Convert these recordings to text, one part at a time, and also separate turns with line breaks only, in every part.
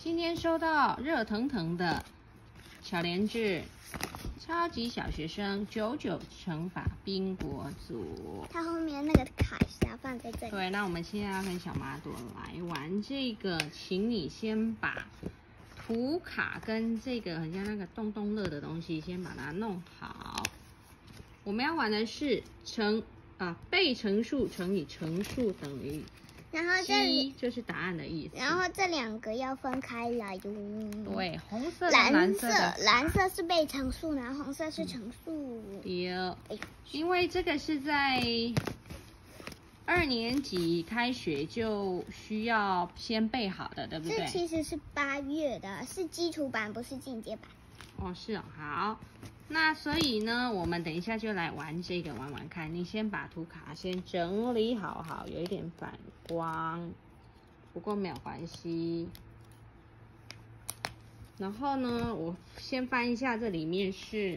今天收到热腾腾的小连志超级小学生99乘法宾果组。
它后面那个卡是要放在这里。
对，那我们现在要跟小马朵来玩这个，请你先把图卡跟这个很像那个动动乐的东西先把它弄好。我们要玩的是被乘数乘以乘数等于。
然后这里
就是答案的意思。
然后这两个要分开来哟。
对，红色的
蓝色是被乘数，然后红色是乘数。
有，因为这个是在2年级开学就需要先背好的，对不对？
这其实是8月的，是基础版，不是进阶版。
哦，是哦，好。那所以呢，我们等一下就来玩这个，玩玩看。你先把图卡先整理好，有一点反光，不过没有关系。然后呢，我先翻一下，这里面是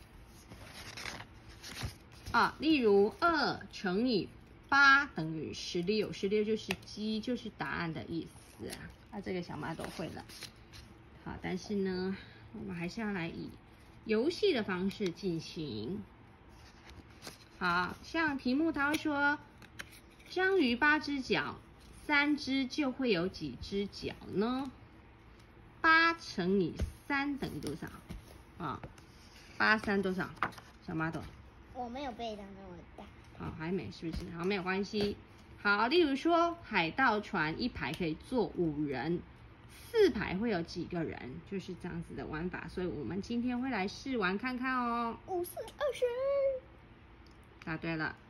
例如2乘以8等于16，16就是鸡，就是答案的意思啊。那这个小马都会了。好，但是呢，我们还是要来以游戏的方式进行。好像题目它会说，章鱼8只脚，3只就会有几只脚呢？8乘以3等于多少？8、3多少？小马朵，
我没有背到那么大。
好，还没是不是？好，没有关系。好，例如说海盗船一排可以坐5人。4排会有几个人？就是这样子的玩法，所以我们今天会来试玩看看哦。
5、4、20。
答对了。